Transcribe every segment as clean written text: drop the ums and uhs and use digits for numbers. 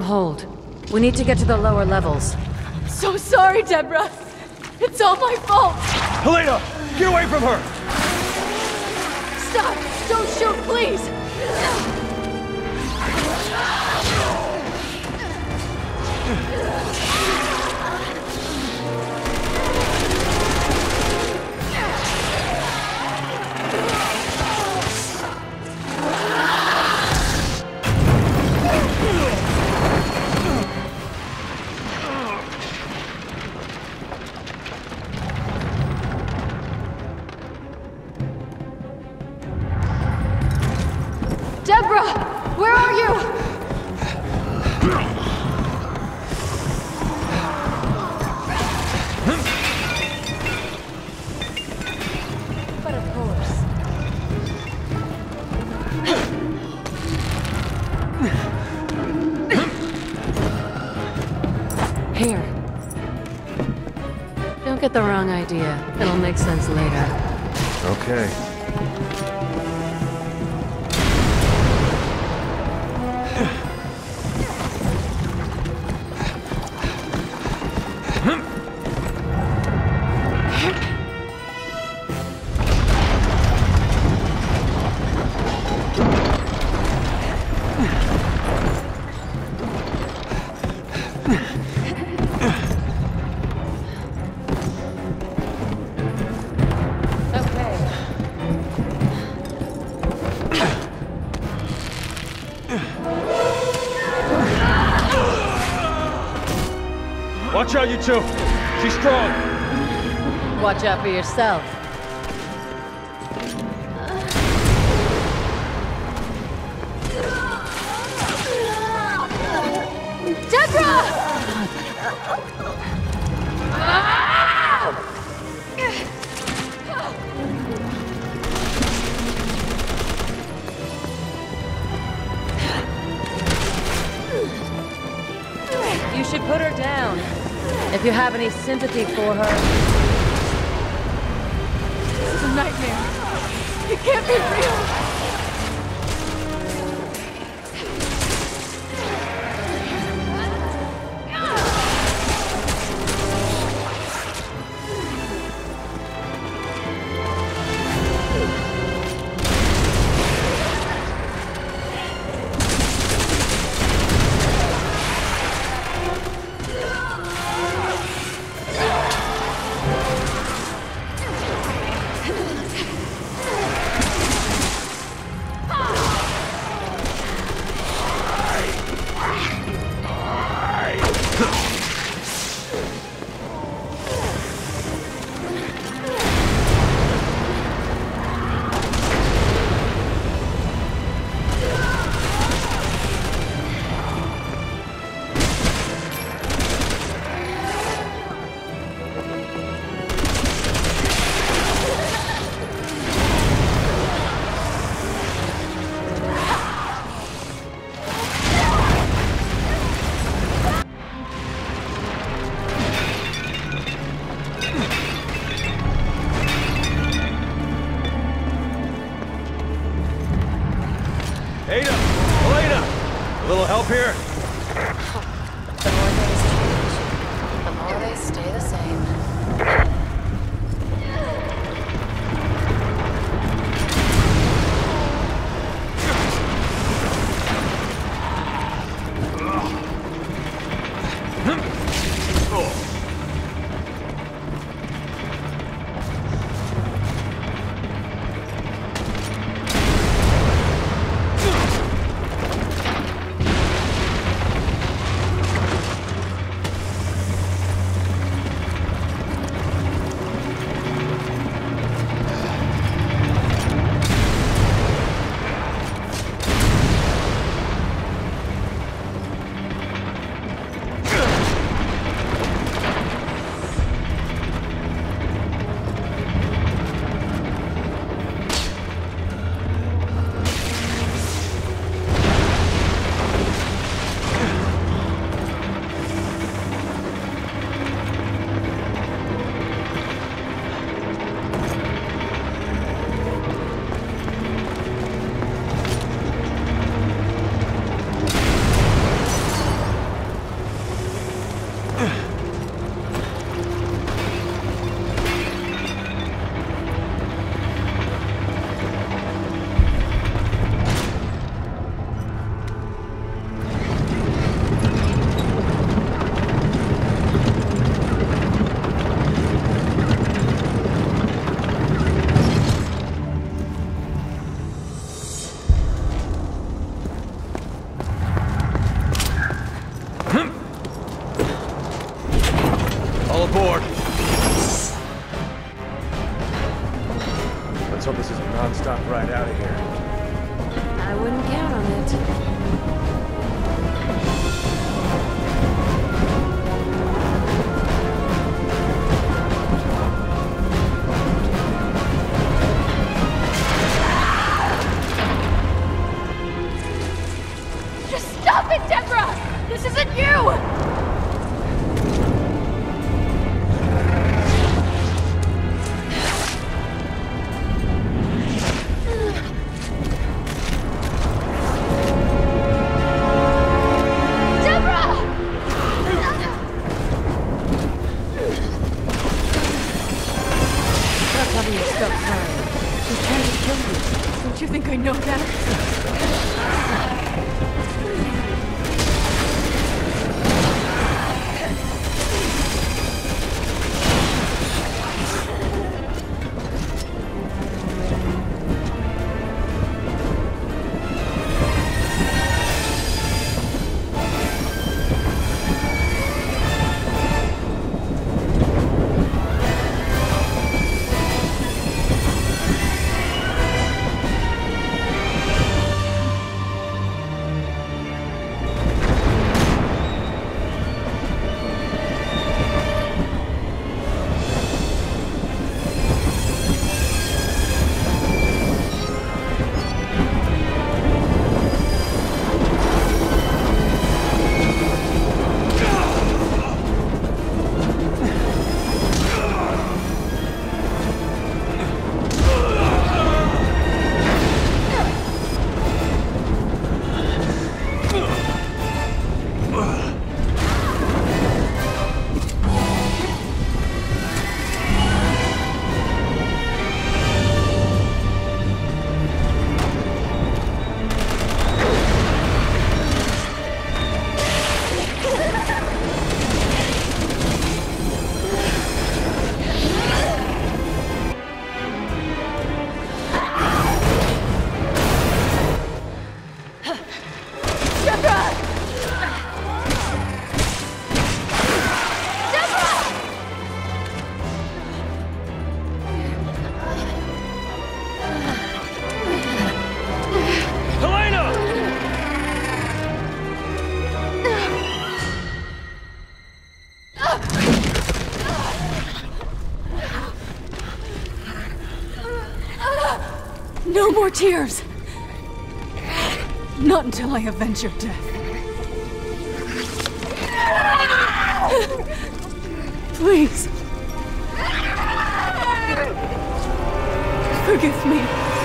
hold. We need to get to the lower levels. So sorry, Deborah. It's all my fault. Helena! Get away from her! Stop! Don't shoot, please! Deborah! Where are you? But of course. Here. Don't get the wrong idea. It'll make sense later. Okay. Watch out, you two! She's strong! Watch out for yourself. Deborah! You should put her down. If you have any sympathy for her. This is a nightmare. It can't be real. Ada! Helena! A little help here? The more things change, the more they stay the same. aboard! Let's hope this is a non-stop ride out of here. I wouldn't count on it. Just stop it, Deborah! This isn't you! Don't you think I know that? No more tears! Not until I avenge your death. Please. Forgive me.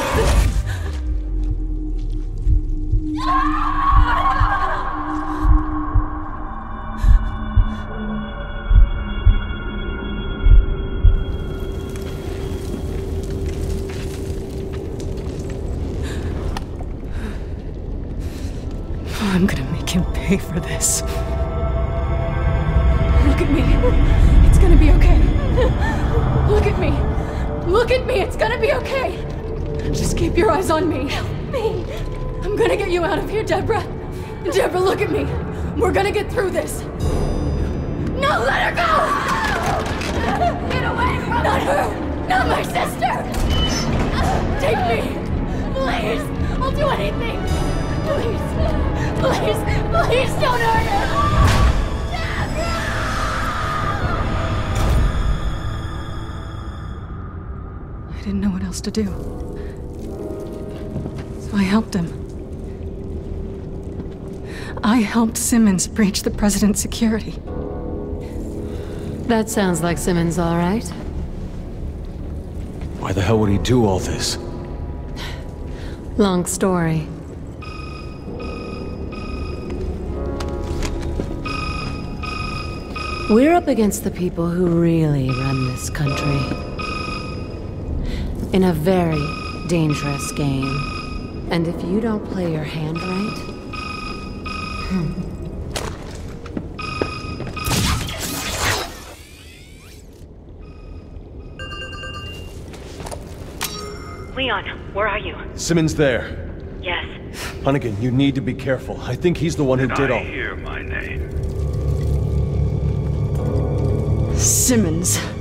I'm gonna make him pay for this. Look at me. It's gonna be okay. Look at me. Look at me. It's gonna be okay. Just keep your eyes on me. Help me. I'm gonna get you out of here, Deborah. Deborah, look at me. We're gonna get through this. No, let her go! Get away from me! Not her! Not my sister! Take me! Please! I'll do anything! Please! Please! Please don't hurt her! I didn't know what else to do. So I helped him. I helped Simmons breach the president's security. That sounds like Simmons, all right. Why the hell would he do all this? Long story. We're up against the people who really run this country. In a very dangerous game. And if you don't play your hand right... Leon, where are you? Simmons there. Yes. Hunnigan, you need to be careful. I think he's the one who did all... I hear my name? Simmons.